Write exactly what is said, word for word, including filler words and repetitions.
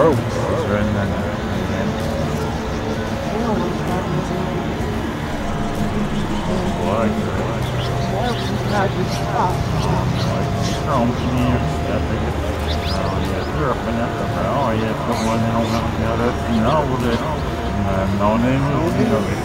Oh, and then, and like, like, strong here, that big. Oh, yeah, you're up and up. Oh, yeah, someone else got it. No, that, no name, no name.